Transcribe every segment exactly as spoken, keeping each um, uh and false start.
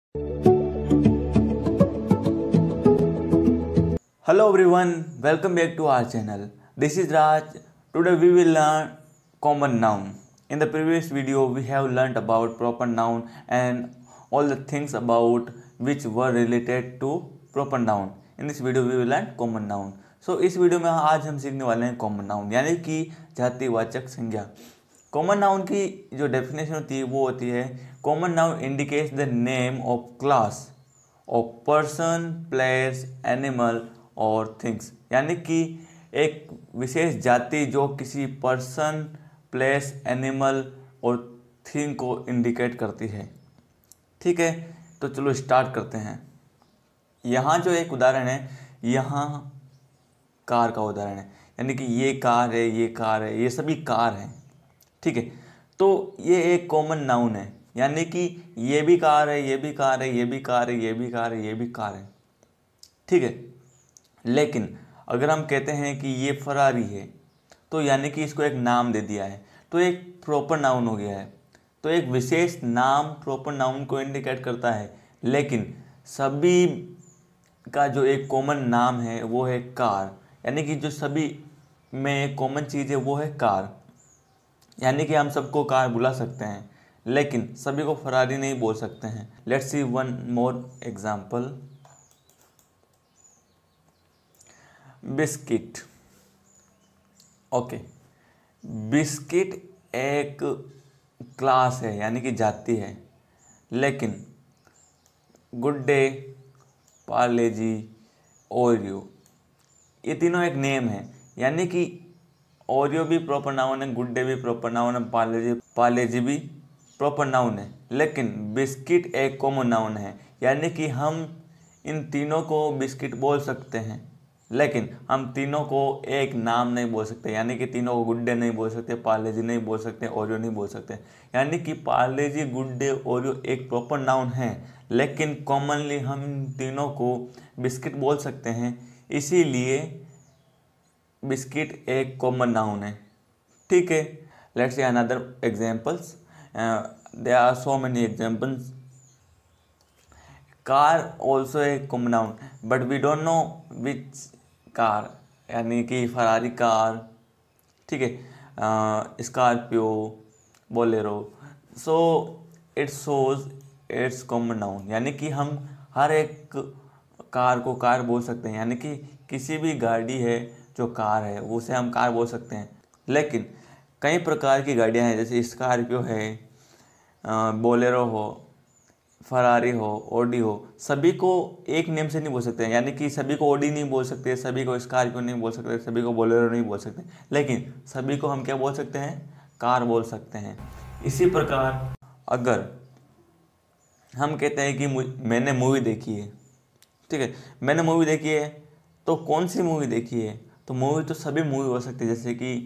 Hello everyone, welcome back to our channel. This is Raj. Today we will learn common noun. In the previous video we have learnt about proper noun and all the things about which were related to proper noun. In this video we will learn common noun. So इस video में आज हम सीखने वाले हैं common noun यानी कि जातिवाचक संज्ञा। कॉमन नाउन की जो डेफिनेशन होती है वो होती है common noun indicates the name of class of person, place, animal और थिंग्स, यानी कि एक विशेष जाति जो किसी पर्सन, प्लेस, एनिमल और थिंग को इंडिकेट करती है। ठीक है, तो चलो स्टार्ट करते हैं। यहाँ जो एक उदाहरण है, यहाँ कार का उदाहरण है, यानी कि ये कार है, ये कार है, ये सभी कार हैं। ठीक है, तो ये एक कॉमन नाउन है, यानी कि ये भी कार है, ये भी कार है, ये भी कार है, ये भी कार है, ये भी कार है। ठीक है, लेकिन अगर हम कहते हैं कि ये फरारी है तो यानी कि इसको एक नाम दे दिया है, तो एक प्रॉपर नाउन हो गया है। तो एक विशेष नाम प्रॉपर नाउन को इंडिकेट करता है, लेकिन सभी का जो एक कॉमन नाम है वो है कार, यानी कि जो सभी में कॉमन चीज़ है वो है कार, यानी कि हम सबको कार बुला सकते हैं लेकिन सभी को फरारी नहीं बोल सकते हैं। Let's see one more example. Biscuit. Okay, biscuit एक क्लास है यानी कि जाति है, लेकिन Good Day, Parle G, Oreo ये तीनों एक नेम है, यानी कि ओरियो भी प्रॉपर नाउन है, गुड डे भी प्रॉपर नाउन है, पार्ले जी पार्ले जी भी प्रॉपर नाउन है, लेकिन बिस्किट एक कॉमन नाउन है, यानी कि हम इन तीनों को बिस्किट बोल सकते हैं लेकिन हम तीनों को एक नाम नहीं बोल सकते, यानी कि तीनों को गुड डे नहीं बोल सकते, पार्ले जी नहीं बोल सकते, ओरियो नहीं बोल सकते। यानी कि Parle G, Good Day, Oreo एक प्रॉपर नाउन है, लेकिन कॉमनली हम तीनों को बिस्किट बोल सकते हैं, इसीलिए बिस्किट एक कॉमन नाउन है। ठीक है, let's see another examples. There are so many examples. Car also a common noun but we don't know which car, यानी कि फरारी कार, ठीक है, Scorpio, Bolero. So it shows it's common noun, यानी कि हम हर एक कार को car बोल सकते हैं, यानी कि किसी भी गाड़ी है जो कार है उसे हम कार बोल सकते हैं। लेकिन कई प्रकार की गाड़ियां हैं, जैसे स्कॉर्पियो है, बोलेरो हो, फरारी हो, ऑडी हो, सभी को एक नेम से नहीं बोल सकते हैं, यानी कि सभी को ऑडी नहीं बोल सकते, सभी को स्कॉर्पियो नहीं बोल सकते, सभी को बोलेरो नहीं बोल सकते, लेकिन सभी को हम क्या बोल सकते हैं, कार बोल सकते हैं। इसी प्रकार अगर हम कहते हैं कि मैंने मूवी देखी है, ठीक है, मैंने मूवी देखी है, तो कौन सी मूवी देखी है, तो मूवी तो सभी मूवी हो सकती है, जैसे कि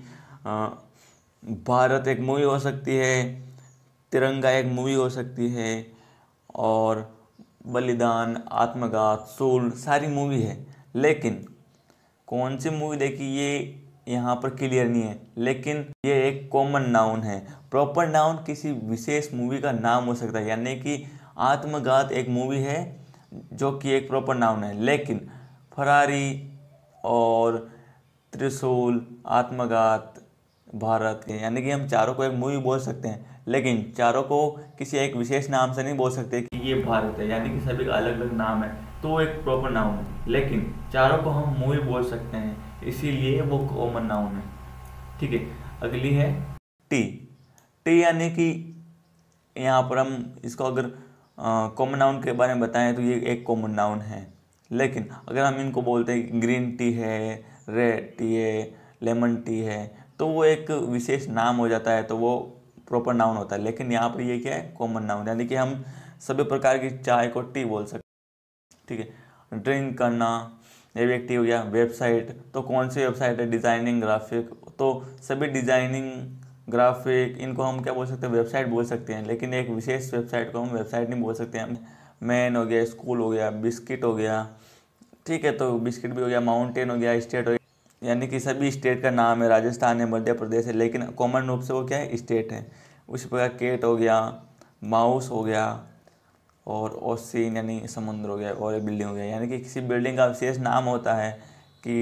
भारत एक मूवी हो सकती है, तिरंगा एक मूवी हो सकती है, और बलिदान, आत्मघात, सूल सारी मूवी है। लेकिन कौन सी मूवी देखी ये यहाँ पर क्लियर नहीं है, लेकिन ये एक कॉमन नाउन है। प्रॉपर नाउन किसी विशेष मूवी का नाम हो सकता है, यानी कि आत्मघात एक मूवी है जो कि एक प्रॉपर नाउन है, लेकिन फरारी और त्रिशूल, आत्मघात, भारत, यानी कि हम चारों को एक मूवी बोल सकते हैं, लेकिन चारों को किसी एक विशेष नाम से नहीं बोल सकते कि ये भारत है, यानी कि सभी का अलग अलग नाम है, तो वो एक प्रॉपर नाउन है, लेकिन चारों को हम मूवी बोल सकते हैं, इसीलिए वो कॉमन नाउन है। ठीक है, अगली है टी। टी यानी कि यहाँ पर हम इसको अगर कॉमन नाउन के बारे में बताएं तो ये एक कॉमन नाउन है, लेकिन अगर हम इनको बोलते हैं ग्रीन टी है, रेड टी है, लेमन टी है, तो वो एक विशेष नाम हो जाता है, तो वो प्रॉपर नाउन होता है। लेकिन यहाँ पर ये क्या है, कॉमन नाउन, यानी कि हम सभी प्रकार की चाय को टी बोल सकते हैं। ठीक है, ड्रिंक करना ये भी एक टी हो गया। वेबसाइट, तो कौन सी वेबसाइट है, डिज़ाइनिंग, ग्राफिक, तो सभी डिज़ाइनिंग, ग्राफिक इनको हम क्या बोल सकते हैं, वेबसाइट बोल सकते हैं, लेकिन एक विशेष वेबसाइट को हम वेबसाइट नहीं बोल सकते हैं। मैन हो गया, स्कूल हो गया, बिस्किट हो गया, ठीक है, तो बिस्किट भी हो गया, माउंटेन हो गया, स्टेट हो गया, यानी कि सभी स्टेट का नाम है, राजस्थान है, मध्य प्रदेश है, लेकिन कॉमन रूप से वो क्या है, स्टेट है। उसी प्रकार केट हो गया, माउस हो गया, और ओशियन यानी समुद्र हो गया, और बिल्डिंग हो गया, यानी कि किसी बिल्डिंग का विशेष नाम होता है कि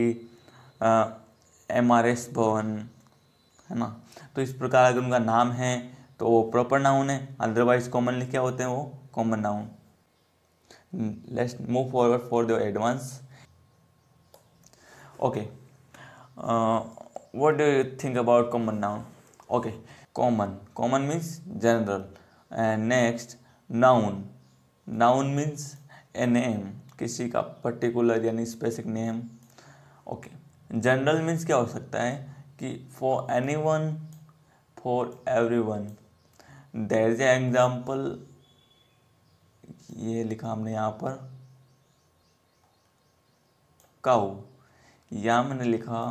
एम आर एस भवन, है ना। तो इस प्रकार अगर उनका नाम है तो वो प्रॉपर नाउन है, अदरवाइज कॉमनली क्या होते हैं, वो common noun. Let's move forward for the advance. Okay, what do you think about common noun? Okay, common, common means general, and next noun, noun means a name, किसी का particular यानी specific name. Okay, general means क्या हो सकता है कि for anyone, for everyone. There is example, ये लिखा हमने यहाँ पर काऊ, या मैंने लिखा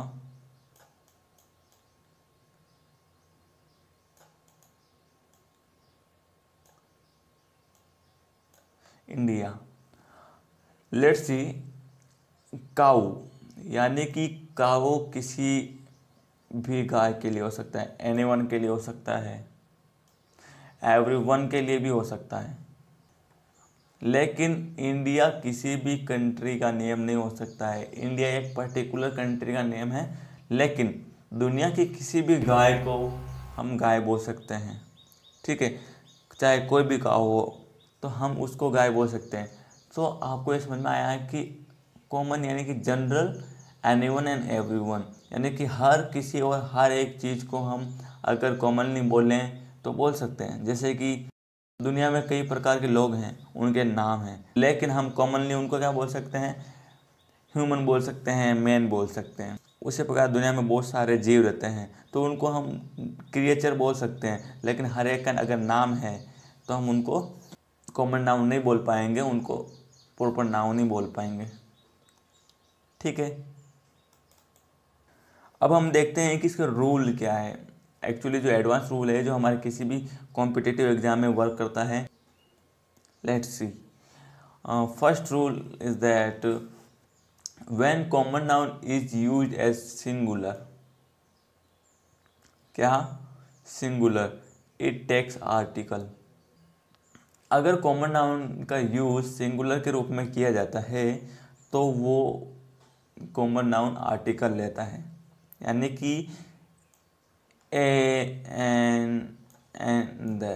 इंडिया। लेट्स सी, काऊ यानी कि काऊ किसी भी गाय के लिए हो सकता है, एनीवन के लिए हो सकता है, एवरीवन के लिए भी हो सकता है, लेकिन इंडिया किसी भी कंट्री का नेम नहीं हो सकता है। इंडिया एक पर्टिकुलर कंट्री का नेम है, लेकिन दुनिया की किसी भी गाय को हम गाय बोल सकते हैं, ठीक है, चाहे कोई भी गाय हो तो हम उसको गाय बोल सकते हैं। तो आपको ये समझ में आया है कि कॉमन यानी कि जनरल, एनीवन एंड एवरीवन, यानी कि हर किसी और हर एक चीज़ को हम अगर कॉमनली बोलें तो बोल सकते हैं। जैसे कि दुनिया में कई प्रकार के लोग हैं, उनके नाम हैं, लेकिन हम कॉमनली उनको क्या बोल सकते हैं, ह्यूमन बोल सकते हैं, मैन बोल सकते हैं। उसी प्रकार दुनिया में बहुत सारे जीव रहते हैं, तो उनको हम क्रिएचर बोल सकते हैं, लेकिन हर एक का अगर नाम है तो हम उनको कॉमन नाउन नहीं बोल पाएंगे, उनको प्रॉपर नाउन ही बोल पाएंगे, ठीक है। अब हम देखते हैं कि इसका रूल क्या है। एक्चुअली जो एडवांस रूल है, जो हमारे किसी भी कॉम्पिटिटिव एग्जाम में वर्क करता है, let's see. First rule is that when common noun is used as singular, क्या, सिंगुलर, इट टेक्स आर्टिकल। अगर कॉमन नाउन का यूज सिंगुलर के रूप में किया जाता है तो वो कॉमन नाउन आर्टिकल लेता है, यानी कि a, an, and the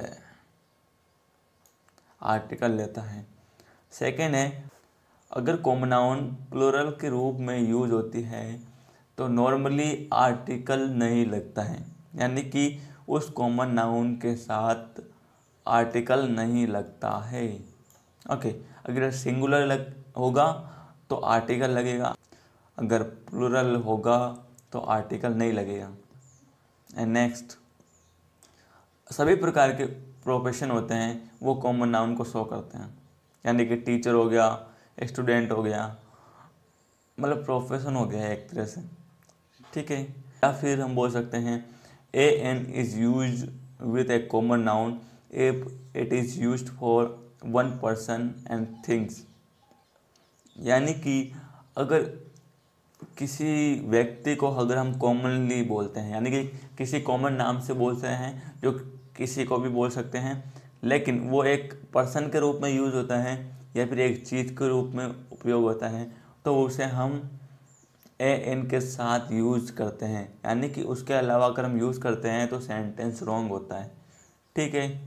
article लेता है। सेकेंड है, अगर कॉमन नाउन प्लूरल के रूप में यूज होती है तो नॉर्मली आर्टिकल नहीं लगता है, यानी कि उस कॉमन नाउन के साथ आर्टिकल नहीं लगता है। ओके, अगर सिंगुलर लग होगा तो आर्टिकल लगेगा, अगर प्लूरल होगा तो आर्टिकल नहीं लगेगा। एंड नेक्स्ट, सभी प्रकार के प्रोफेशन होते हैं वो कॉमन नाउन को शो करते हैं, यानी कि टीचर हो गया, स्टूडेंट हो गया, मतलब प्रोफेशन हो गया एक तरह से, ठीक है। या फिर हम बोल सकते हैं a an is use with a common noun if it is used for one person and things, यानी कि अगर किसी व्यक्ति को अगर हम कॉमनली बोलते हैं, यानी कि किसी कॉमन नाम से बोलते हैं जो किसी को भी बोल सकते हैं, लेकिन वो एक पर्सन के रूप में यूज़ होता है या फिर एक चीज़ के रूप में उपयोग होता है, तो उसे हम ए एन के साथ यूज करते हैं, यानी कि उसके अलावा अगर हम यूज़ करते हैं तो सेंटेंस रॉन्ग होता है, ठीक है।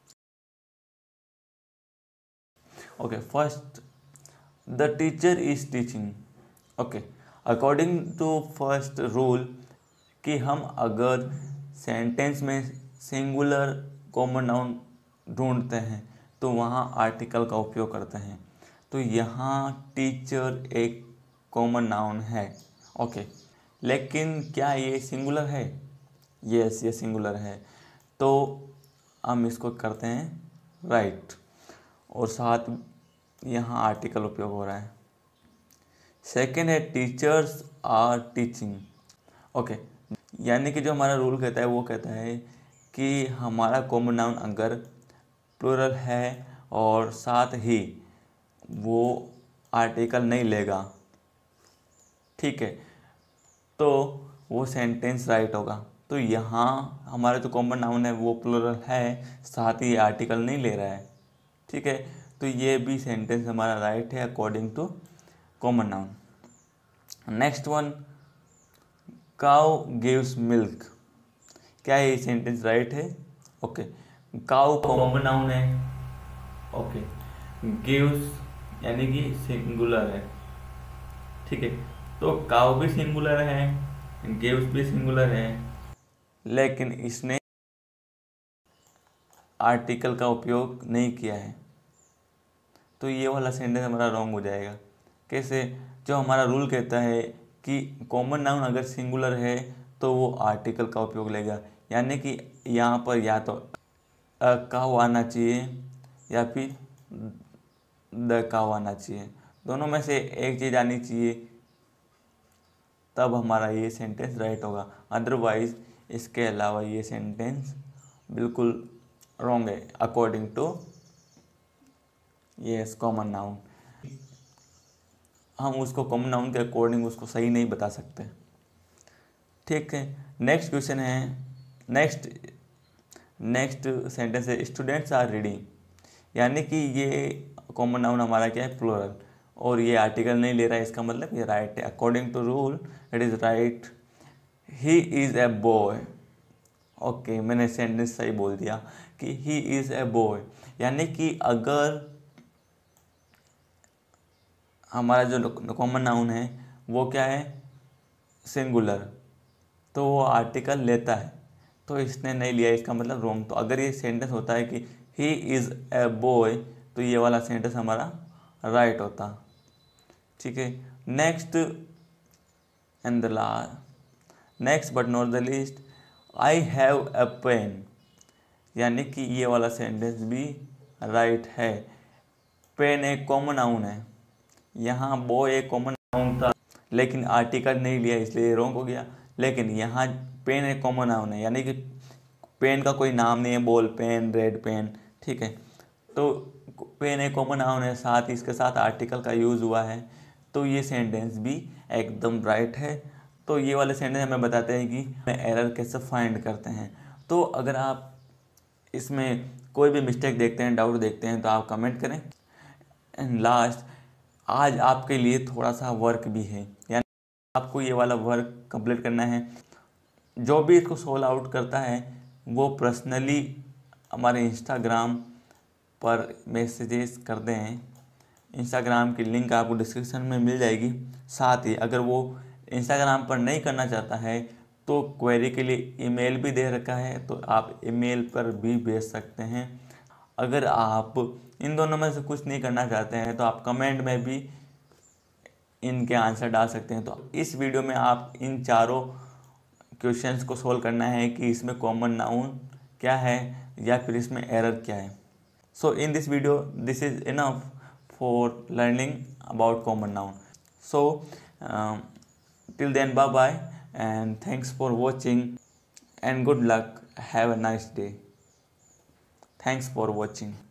Okay, first, the teacher is teaching. Okay, according to first rule कि हम अगर सेंटेंस में सिंगुलर कॉमन नाउन ढूंढते हैं तो वहाँ आर्टिकल का उपयोग करते हैं, तो यहाँ टीचर एक कॉमन नाउन है, ओके, लेकिन क्या ये सिंगुलर है? यस, ये सिंगुलर है, तो हम इसको करते हैं राइट, और साथ यहाँ आर्टिकल उपयोग हो रहा है। सेकेंड है टीचर्स आर टीचिंग। ओके, यानी कि जो हमारा रूल कहता है वो कहता है कि हमारा कॉमन नाउन अगर प्लूरल है और साथ ही वो आर्टिकल नहीं लेगा, ठीक है, तो वो सेंटेंस राइट होगा। तो यहाँ हमारा जो कॉमन नाउन है वो प्लूरल है, साथ ही आर्टिकल नहीं ले रहा है, ठीक है, तो ये भी सेंटेंस हमारा राइट है according to common noun. Next one, cow gives milk. क्या है ये सेंटेंस राइट है? ओके, काउ कॉमन नाउन है। ओके, गिव्स यानी कि सिंगुलर है, ठीक है। तो काउ भी सिंगुलर है, गिव्स भी सिंगुलर है, लेकिन इसने आर्टिकल का उपयोग नहीं किया है, तो ये वाला सेंटेंस हमारा रॉन्ग हो जाएगा। कैसे? जो हमारा रूल कहता है कि कॉमन नाउन अगर सिंगुलर है तो वो आर्टिकल का उपयोग लेगा, यानी कि यहाँ पर या तो अ काउ आना चाहिए या फिर द काउ आना चाहिए, दोनों में से एक चीज़ आनी चाहिए, तब हमारा ये सेंटेंस राइट होगा। अदरवाइज इसके अलावा ये सेंटेंस बिल्कुल रॉन्ग है according to yes common noun. हम उसको कॉमन नाउन के अकॉर्डिंग उसको सही नहीं बता सकते, ठीक है। नेक्स्ट क्वेश्चन है, नेक्स्ट नेक्स्ट सेंटेंस है स्टूडेंट्स आर रीडिंग, यानी कि ये कॉमन नाउन हमारा क्या है? प्लूरल, और ये आर्टिकल नहीं ले रहा है, इसका मतलब ये राइट है according to rule, it is right. He is a boy. Okay, मैंने सेंटेंस सही बोल दिया कि ही इज़ ए बॉय, यानी कि अगर हमारा जो कॉमन नाउन है वो क्या है? सिंगुलर, तो वो आर्टिकल लेता है, तो इसने नहीं लिया, इसका मतलब रॉन्ग। तो अगर ये सेंटेंस होता है कि ही इज़ ए बॉय, तो ये वाला सेंटेंस हमारा राइट होता, ठीक है। Next and the last, next but not the least, I have a pen, यानी कि ये वाला सेंटेंस भी राइट है। पेन एक कॉमन नाउन है, यहाँ बॉय एक कॉमन नाउन था लेकिन आर्टिकल नहीं लिया, इसलिए रॉन्ग हो गया। लेकिन यहाँ पेन एक कॉमन नाउन है, यानी कि पेन का कोई नाम नहीं है, बॉल पेन, रेड पेन, ठीक है। तो पेन एक कॉमन नाउन है, साथ ही इसके साथ आर्टिकल का यूज़ हुआ है, तो ये सेंटेंस भी एकदम राइट है। तो ये वाले सेंटेंस हमें बताते हैं कि एरर कैसे फाइंड करते हैं। तो अगर आप इसमें कोई भी मिस्टेक देखते हैं, डाउट देखते हैं, तो आप कमेंट करें। एंड लास्ट, आज आपके लिए थोड़ा सा वर्क भी है, यानी आपको ये वाला वर्क कंप्लीट करना है। जो भी इसको सोल्व आउट करता है वो पर्सनली हमारे इंस्टाग्राम पर मैसेजेस कर दें हैं। इंस्टाग्राम की लिंक आपको डिस्क्रिप्शन में मिल जाएगी। साथ ही अगर वो इंस्टाग्राम पर नहीं करना चाहता है तो क्वेरी के लिए ईमेल भी दे रखा है, तो आप ईमेल पर भी भेज सकते हैं। अगर आप इन दोनों में से कुछ नहीं करना चाहते हैं तो आप कमेंट में भी इनके आंसर डाल सकते हैं। तो इस वीडियो में आप इन चारों क्वेश्चंस को सोल्व करना है कि इसमें कॉमन नाउन क्या है या फिर इसमें एरर क्या है। So in this video this is enough for learning about common noun. So till then bye bye and thanks for watching and good luck, have a nice day. Thanks for watching.